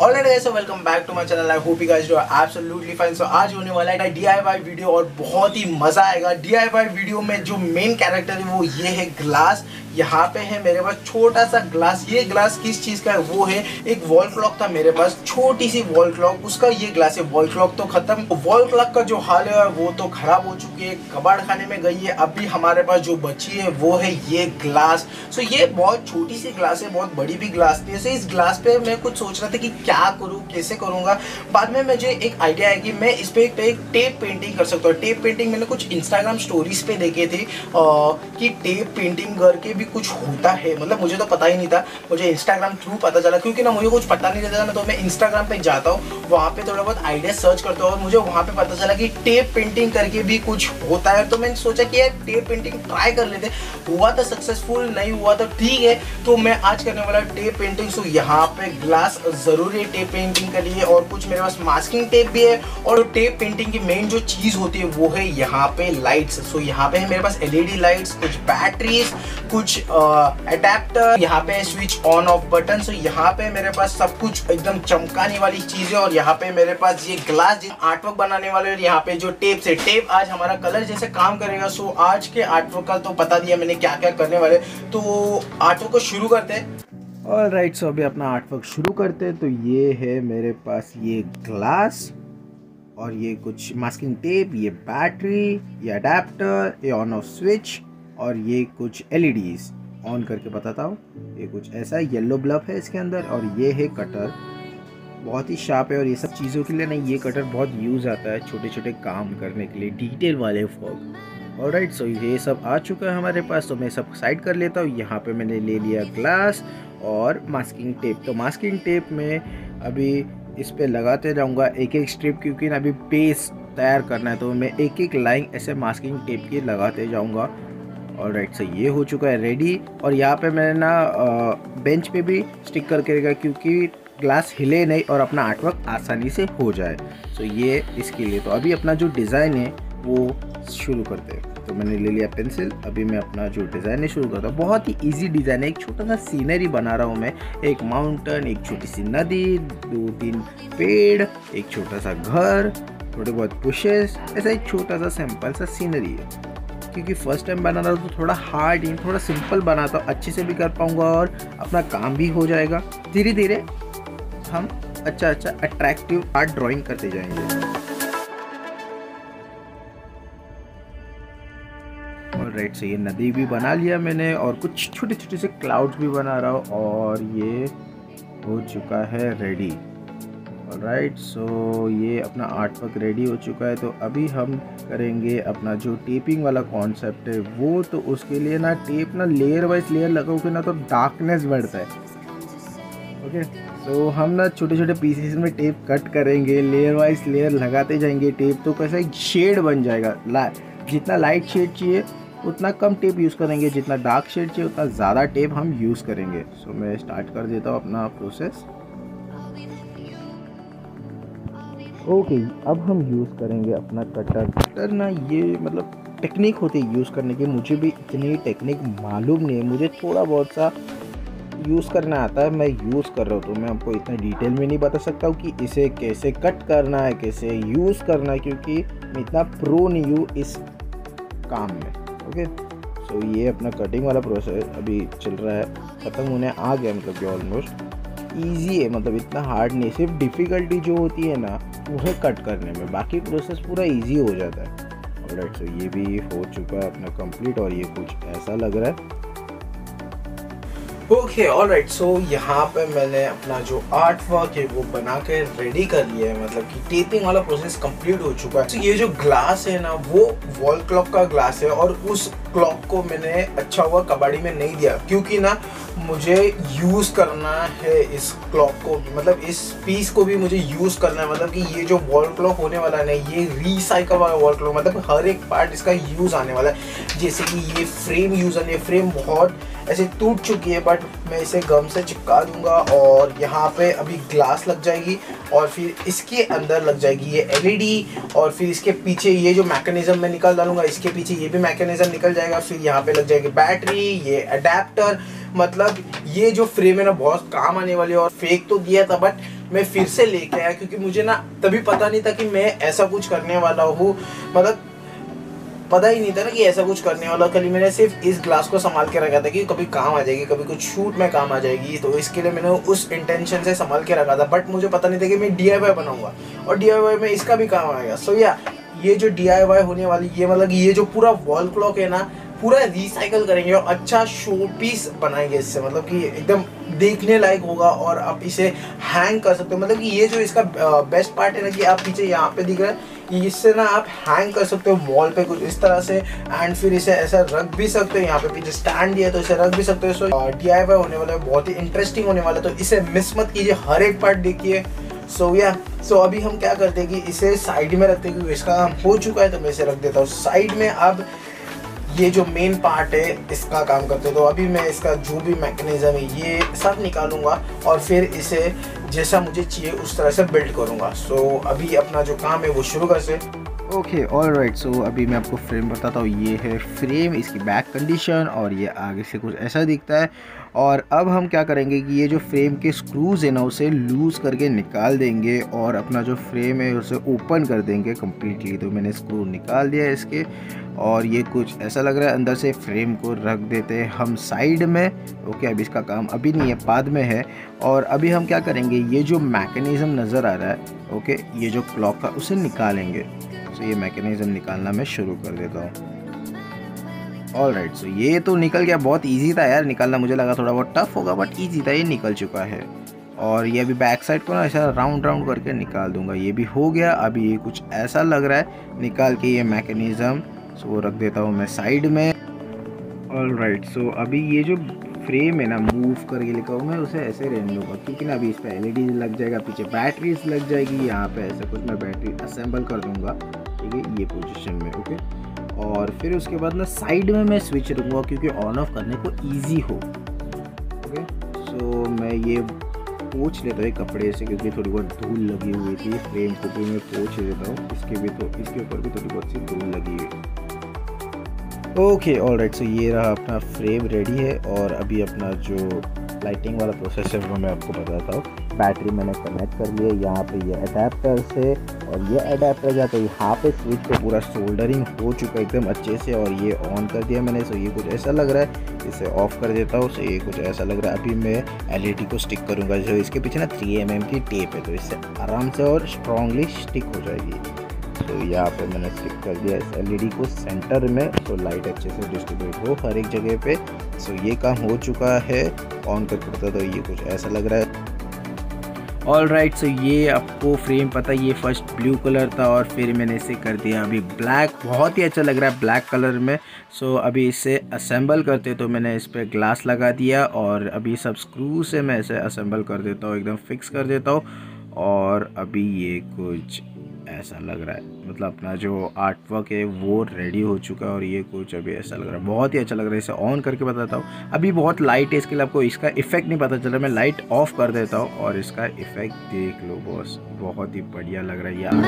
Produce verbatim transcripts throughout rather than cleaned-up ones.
Alright guys, so welcome back to my channel. I hope you guys do absolutely fine. So आज होने वाला है DIY video और बहुत ही मजा आएगा। डीआईवाई वीडियो में जो मेन कैरेक्टर है वो ये है ग्लास। यहाँ पे है मेरे पास छोटा सा ग्लास। ये ग्लास किस चीज का है वो है, एक वॉल क्लॉक था मेरे पास, छोटी सी वॉल क्लॉक, उसका ये ग्लास है। वॉल क्लॉक तो खत्म, वॉल क्लॉक का जो हाल है वो तो खराब हो चुकी है, कबाड़ खाने में गई है। अभी हमारे पास जो बची है वो है ये ग्लास। सो ये बहुत छोटी सी ग्लास है, बहुत बड़ी भी ग्लास नहीं है। सो इस ग्लास पे मैं कुछ सोच रहा था कि क्या करूँ, कैसे करूँगा। बाद में मुझे एक आइडिया है कि मैं इस पे एक टेप पेंटिंग कर सकता हूँ। टेप पेंटिंग मैंने कुछ इंस्टाग्राम स्टोरीज पे देखे थे कि टेप पेंटिंग करके भी कुछ होता है। मतलब मुझे तो पता ही नहीं था, मुझे इंस्टाग्राम थ्रू पता चला, क्योंकि ना मुझे कुछ पता नहीं रहता ना, तो मैं इंस्टाग्राम पे जाता हूँ, वहाँ पे थोड़ा बहुत आइडिया सर्च करता हूँ और मुझे वहाँ पे पता चला कि टेप पेंटिंग करके भी कुछ होता है। तो मैंने सोचा कि यार टेप पेंटिंग ट्राई कर लेते। हुआ तो सक्सेसफुल, नहीं हुआ तो ठीक है। तो मैं आज करने वाला टेप पेंटिंग। सो यहाँ पे ग्लास जरूरी है टेप पेंटिंग के लिए, और कुछ मेरे पास मास्किंग टेप भी है। और टेप पेंटिंग की मेन जो चीज होती है वो है यहाँ पे लाइट्स। सो यहाँ पे है मेरे पास एलईडी लाइट्स, कुछ बैटरीज, कुछ अडेप्टर, यहाँ पे switch on off button. So यहाँ पे मेरे पास सब कुछ एकदम चमकाने वाली चीज है। और यहाँ पे मेरे पास ये ग्लास जिस आर्टवर्क बनाने वाले, और यहाँ पे जो टेप से टेप आज हमारा कलर जैसे काम करेगा। सो आज के आर्टवर्क का तो बता दिया मैंने क्या क्या करने वाले, तो आर्टवर्क को शुरू करते हैं। ऑलराइट, सो अभी अपना आर्टवर्क शुरू करते हैं। तो ये है मेरे पास ये ग्लास, और ये कुछ मास्किंग टेप, ये बैटरी, ये अडेप्टर, ये ऑन ऑफ स्विच, और ये कुछ एलईडीज ऑन करके बताता हूँ। ये कुछ ऐसा येलो बल्ब है इसके अंदर, और ये है कटर, बहुत ही शार्प है। और ये सब चीज़ों के लिए नहीं, ये कटर बहुत यूज़ आता है छोटे छोटे काम करने के लिए, डिटेल वाले फॉग। ऑलराइट, सो ये सब आ चुका है हमारे पास। तो मैं सब साइड कर लेता हूँ। यहाँ पे मैंने ले लिया ग्लास और मास्किंग टेप। तो मास्किंग टेप में अभी इस पे लगाते जाऊँगा एक एक स्ट्रिप, क्योंकि ना अभी बेस तैयार करना है, तो मैं एक एक लाइन ऐसे मास्किंग टेप की लगाते जाऊँगा। ऑलराइट, सो ये हो चुका है रेडी। और यहाँ पे मैंने ना बेंच पे भी स्टिक करके रखा, क्योंकि ग्लास हिले नहीं और अपना आर्टवर्क आसानी से हो जाए। सो ये इसके लिए। तो अभी अपना जो डिज़ाइन है वो शुरू करते हैं। तो मैंने ले लिया पेंसिल। अभी मैं अपना जो डिज़ाइन है शुरू करता हूँ। बहुत ही इजी डिज़ाइन है। एक छोटा सा सीनरी बना रहा हूँ मैं, एक माउंटेन, एक छोटी सी नदी, दो तीन पेड़, एक छोटा सा घर, थोड़े बहुत बुशेस, ऐसा एक छोटा सा सिंपल सा सीनरी है। क्योंकि फर्स्ट टाइम बना रहा हूँ तो थोड़ा हार्ड ही, थोड़ा सिंपल बनाता हूँ, अच्छे से भी कर पाऊँगा और अपना काम भी हो जाएगा। धीरे धीरे हम अच्छा अच्छा अट्रैक्टिव आर्ट ड्राइंग करते जाएंगे। ऑलराइट, से ये नदी भी बना लिया मैंने, और कुछ छोटे छोटे से क्लाउड्स भी बना रहा हूँ, और ये हो चुका है रेडी। ऑलराइट, सो ये अपना आर्टवर्क रेडी हो चुका है। तो अभी हम करेंगे अपना जो टेपिंग वाला कॉन्सेप्ट है वो। तो उसके लिए ना टेप ना लेयर वाइज लेयर लगाओगे ना तो डार्कनेस बढ़ता है। ओके, सो हम ना छोटे छोटे पीसेस में टेप कट करेंगे, लेयर वाइज लेयर लगाते जाएंगे टेप। तो कैसा एक शेड बन जाएगा। ला जितना लाइट शेड चाहिए उतना कम टेप यूज़ करेंगे, जितना डार्क शेड चाहिए उतना ज़्यादा टेप हम यूज़ करेंगे। सो so, मैं स्टार्ट कर देता हूँ अपना प्रोसेस। ओके okay, अब हम यूज़ करेंगे अपना कटर। कटर ना ये मतलब टेक्निक होती है यूज़ करने की, मुझे भी इतनी टेक्निक मालूम नहीं है। मुझे थोड़ा बहुत सा यूज़ करना आता है, मैं यूज़ कर रहा हूँ। तो मैं आपको इतना डिटेल में नहीं बता सकता हूँ कि इसे कैसे कट करना है, कैसे यूज़ करना है, क्योंकि मैं इतना प्रो नहीं हूँ इस काम में। ओके, सो ये अपना कटिंग वाला प्रोसेस अभी चल रहा है, ख़त्म होने आ गया। मतलब कि ऑलमोस्ट ईजी है, मतलब इतना हार्ड नहीं। सिर्फ डिफ़िकल्टी जो होती है ना वो है कट करने में, बाकी प्रोसेस पूरा इजी हो जाता है। ऑलराइट, सो ये भी हो चुका है अपना कंप्लीट, और ये कुछ ऐसा लग रहा है। ओके, ऑलराइट, सो यहाँ पे मैंने अपना जो आर्ट वर्क है वो बना के रेडी कर लिया है। मतलब कि टेपिंग वाला प्रोसेस कंप्लीट हो चुका है। तो ये जो ग्लास है ना वो वॉल क्लॉक का ग्लास है, और उस क्लॉक को मैंने अच्छा हुआ कबाड़ी में नहीं दिया, क्योंकि ना मुझे यूज़ करना है इस क्लॉक को, मतलब इस पीस को भी मुझे यूज़ करना है। मतलब कि ये जो वॉल क्लॉक होने वाला है ना, ये रिसाइकल वाला वॉल क्लॉक, मतलब हर एक पार्ट इसका यूज़ आने वाला है। जैसे कि ये फ्रेम यूज़ आने, फ्रेम बहुत ऐसे टूट चुकी है, बट मैं इसे गम से चिपका दूंगा, और यहाँ पे अभी ग्लास लग जाएगी, और फिर इसके अंदर लग जाएगी ये एलईडी, और फिर इसके पीछे ये जो मैकेनिज्म मैं निकाल डालूंगा, इसके पीछे ये भी मैकेनिज्म निकल जाएगा। फिर यहाँ पे लग जाएगी बैटरी, ये अडेप्टर। मतलब ये जो फ्रेम है ना बहुत काम आने वाली है, और फेक तो दिया था बट मैं फिर से लेके आया, क्योंकि मुझे ना तभी पता नहीं था कि मैं ऐसा कुछ करने वाला हूँ, मतलब पता ही नहीं था ना कि ऐसा कुछ करने वाला। कल मैंने सिर्फ इस ग्लास को संभाल के रखा था कि कभी काम आ जाएगी, कभी कुछ शूट में काम आ जाएगी, तो इसके लिए मैंने उस इंटेंशन से संभाल के रखा था। बट मुझे पता नहीं था कि मैं डी आई वाई बनाऊंगा और डी आई वाई में इसका भी काम आएगा। सो या ये जो डी आई वाई होने वाली, ये मतलब ये जो पूरा वॉल क्लॉक है ना, पूरा रिसाइकल करेंगे और अच्छा शो पीस बनाएंगे इससे, मतलब कि एकदम देखने लायक होगा और आप इसे हैंग कर सकते हो। मतलब कि ये जो इसका बेस्ट पार्ट है ना कि आप पीछे यहाँ पे दिख रहा है, इससे ना आप हैंग कर सकते हो वॉल पे कुछ इस तरह से, एंड फिर इसे ऐसा रख भी सकते हो। यहाँ पे पीछे स्टैंड दिया है तो इसे रख भी सकते हो। सो डी आई वाई होने वाला है, बहुत ही इंटरेस्टिंग होने वाला है, तो इसे मिस मत कीजिए, हर एक पार्ट देखिए। सो या सो अभी हम क्या करते हैं कि इसे साइड में रखते हैं, क्योंकि इसका काम हो चुका है तो मैं इसे रख देता हूँ साइड में। अब ये जो मेन पार्ट है इसका काम करते हैं, तो अभी मैं इसका जो भी मैकेनिज्म है ये सब निकालूंगा और फिर इसे जैसा मुझे चाहिए उस तरह से बिल्ड करूंगा। सो so, अभी अपना जो काम है वो शुरू कर से। ओके ऑल राइट, सो अभी मैं आपको फ्रेम बताता हूँ। ये है फ्रेम, इसकी बैक कंडीशन, और ये आगे से कुछ ऐसा दिखता है। और अब हम क्या करेंगे कि ये जो फ्रेम के स्क्रूज़ है ना उसे लूज़ करके निकाल देंगे और अपना जो फ्रेम है उसे ओपन कर देंगे कम्प्लीटली। तो मैंने स्क्रू निकाल दिया है इसके, और ये कुछ ऐसा लग रहा है। अंदर से फ्रेम को रख देते हैं हम साइड में। ओके, अब इसका काम अभी नहीं है, बाद में है। और अभी हम क्या करेंगे, ये जो मैकेनिज़्म नज़र आ रहा है, ओके, ये जो क्लॉक का, उसे निकालेंगे। तो ये मैकेनिज़्म निकालना मैं शुरू कर देता हूँ। ऑल राइट, सो ये तो निकल गया। बहुत इजी था यार निकालना, मुझे लगा थोड़ा बहुत टफ होगा बट इजी था, ये निकल चुका है। और ये अभी बैक साइड को ना ऐसा राउंड राउंड करके निकाल दूंगा। ये भी हो गया। अभी ये कुछ ऐसा लग रहा है, निकाल के ये मैकेनिज़्म सो वो रख देता हूँ मैं साइड में। ऑल राइट, सो अभी ये जो फ्रेम है ना मूव करके लिखा हूँ मैं, उसे ऐसे रहने दूँगा, क्योंकि ना अभी इस पर एल ई डी लग जाएगा, पीछे बैटरीज लग जाएगी। यहाँ पे ऐसा कुछ मैं बैटरी असेंबल कर दूँगा, ठीक है, ये पोजीशन में। ओके, और फिर उसके बाद ना साइड में मैं स्विच रखूँगा, क्योंकि ऑन ऑफ करने को ईजी हो। ओके, सो मैं ये पोंछ लेता हूँ कपड़े से, क्योंकि थोड़ी बहुत धूल लगी हुई थी। फ्रेम को भी मैं पोंछ देता हूँ, इसके भी तो इसके ऊपर भी थोड़ी बहुत सी धूल लगी हुई। ओके ऑल राइट, सो ये रहा अपना फ्रेम रेडी है। और अभी अपना जो लाइटिंग वाला प्रोसेस है वो मैं आपको बताता हूँ। बैटरी मैंने कनेक्ट कर लिया यहाँ पे ये अडेप्टर से, और ये अडेप्टर जाता है यहाँ पे स्विच पे पूरा सोल्डरिंग हो चुका है एकदम अच्छे से, और ये ऑन कर दिया मैंने। सो ये कुछ ऐसा लग रहा है, इसे ऑफ कर देता हूँ। सो ये कुछ ऐसा लग रहा है। अभी मैं एल ई डी को स्टिक करूँगा, जो इसके पीछे ना थ्री एम एम की टेप है, तो इससे आराम से और स्ट्रॉन्गली स्टिक हो जाएगी। तो यहाँ पे मैंने स्टिक कर दिया इस एल ई डी को सेंटर में, तो लाइट अच्छे से डिस्ट्रीब्यूट हो हर एक जगह पे। सो ये काम हो चुका है। ऑन कर पड़ता तो ये कुछ ऐसा लग रहा है। ऑल राइट, सो ये आपको फ्रेम पता है, ये फर्स्ट ब्लू कलर था और फिर मैंने इसे कर दिया अभी ब्लैक। बहुत ही अच्छा लग रहा है ब्लैक कलर में। सो अभी इसे असेंबल करते, तो मैंने इस पर ग्लास लगा दिया और अभी सब स्क्रू से मैं इसे असेंबल कर देता हूँ, एकदम फिक्स कर देता हूँ। और अभी ये कुछ ऐसा लग रहा है, मतलब अपना जो आर्ट वर्क है वो रेडी हो चुका है। और ये कुछ अभी ऐसा लग रहा है, बहुत ही अच्छा लग रहा है। इसे ऑन करके बताता हूँ। अभी बहुत लाइट है, इसके लिए आपको इसका इफेक्ट नहीं पता चल रहा। मैं लाइट ऑफ कर देता हूँ और इसका इफेक्ट देख लो बॉस, बहुत ही बढ़िया लग रहा है यार।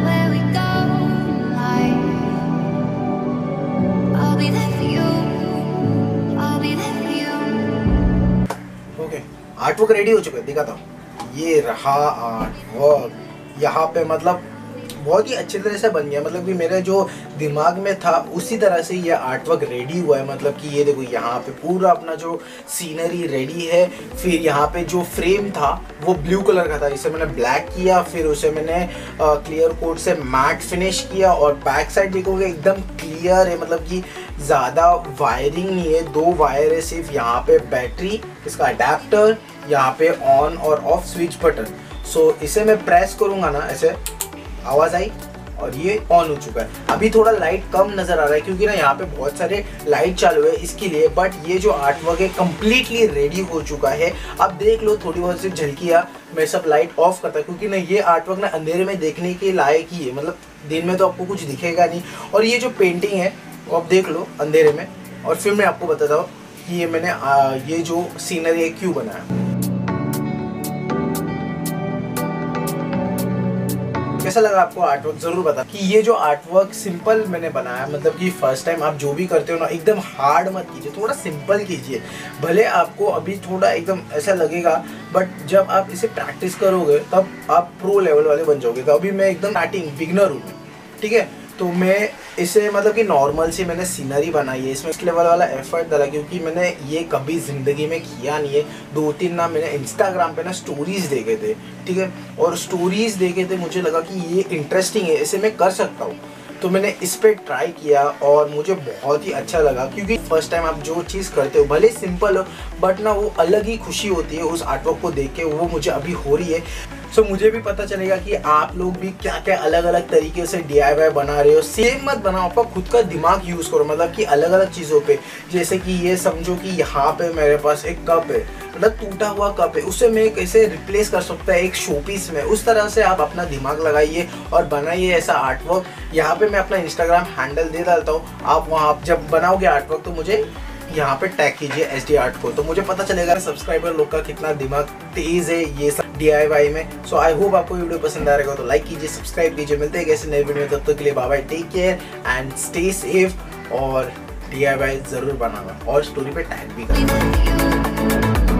ओके, आर्ट वर्क रेडी हो चुका है, दिखाता हूँ। ये रहा आर्ट वर्क। यहाँ पे मतलब बहुत ही अच्छी तरह से बन गया, मतलब कि मेरे जो दिमाग में था उसी तरह से ये आर्ट वर्क रेडी हुआ है। मतलब कि ये देखो, यहाँ पे पूरा अपना जो सीनरी रेडी है। फिर यहाँ पे जो फ्रेम था वो ब्लू कलर का था, इसे मैंने ब्लैक किया, फिर उसे मैंने क्लियर कोट से मैट फिनिश किया। और बैक साइड देखोगे एकदम क्लियर है, मतलब कि ज़्यादा वायरिंग नहीं है, दो वायर है सिर्फ। यहाँ पे बैटरी, इसका अडेप्टर, यहाँ पे ऑन और ऑफ स्विच बटन। सो इसे मैं प्रेस करूँगा ना, ऐसे आवाज़ आई और ये ऑन हो चुका है। अभी थोड़ा लाइट कम नज़र आ रहा है, क्योंकि ना यहाँ पे बहुत सारे लाइट चालू है इसके लिए। बट ये जो आर्ट वर्क है कम्प्लीटली रेडी हो चुका है। अब देख लो थोड़ी बहुत सी झलकियाँ, मैं सब लाइट ऑफ करता, क्योंकि ना ये आर्ट वर्क ना अंधेरे में देखने के लायक ही है, मतलब दिन में तो आपको कुछ दिखेगा नहीं। और ये जो पेंटिंग है वो आप देख लो अंधेरे में, और फिर मैं आपको बताता हूँ कि ये मैंने आ, ये जो सीनरी है क्यों बनाया। कैसा लगा आपको आर्टवर्क जरूर बता। कि ये जो आर्टवर्क सिंपल मैंने बनाया, मतलब कि फर्स्ट टाइम आप जो भी करते हो ना एकदम हार्ड मत कीजिए, थोड़ा सिंपल कीजिए। भले आपको अभी थोड़ा एकदम ऐसा लगेगा, बट जब आप इसे प्रैक्टिस करोगे तब आप प्रो लेवल वाले बन जाओगे। तो अभी मैं एकदम स्टार्टिंग बिगनर हूँ, ठीक है। तो मैं इसे मतलब कि नॉर्मल सी मैंने सीनरी बनाई है, इसमें इस लेवल वाला एफर्ट डाला क्योंकि मैंने ये कभी ज़िंदगी में किया नहीं है। दो तीन ना मैंने इंस्टाग्राम पे ना स्टोरीज़ देखे थे, ठीक है, और स्टोरीज़ देखे थे, मुझे लगा कि ये इंटरेस्टिंग है, इसे मैं कर सकता हूँ। तो मैंने इस पर ट्राई किया और मुझे बहुत ही अच्छा लगा क्योंकि फर्स्ट टाइम आप जो चीज़ करते हो भले सिंपल हो, बट ना वो अलग ही खुशी होती है उस आर्टवर्क को देख के, वो मुझे अभी हो रही है। सो so, मुझे भी पता चलेगा कि आप लोग भी क्या क्या अलग अलग तरीके से डी आई वाई बना रहे हो। सेम मत बनाओ, आपका खुद का दिमाग यूज़ करो, मतलब कि अलग अलग चीज़ों पे। जैसे कि ये समझो कि यहाँ पे मेरे पास एक कप है, मतलब टूटा हुआ कप है, उससे मैं कैसे रिप्लेस कर सकता है एक शोपीस में। उस तरह से आप अपना दिमाग लगाइए और बनाइए ऐसा आर्टवर्क। यहाँ पे मैं अपना इंस्टाग्राम हैंडल दे डालता हूँ, आप वहाँ जब बनाओगे आर्टवर्क तो मुझे यहाँ पे टैग कीजिए एस डी आर्ट को, तो मुझे पता चलेगा सब्सक्राइबर लोग का कितना दिमाग तेज है ये सब डी आई वाई में। सो आई होप आपको वीडियो पसंद आ रहेगा, तो लाइक कीजिए, सब्सक्राइब कीजिए। मिलते हैं कैसे नए वीडियो में, तब तक के लिए bye bye, take care and stay safe. और डी आई वाई जरूर बनाना और स्टोरी पे टैग भी करना।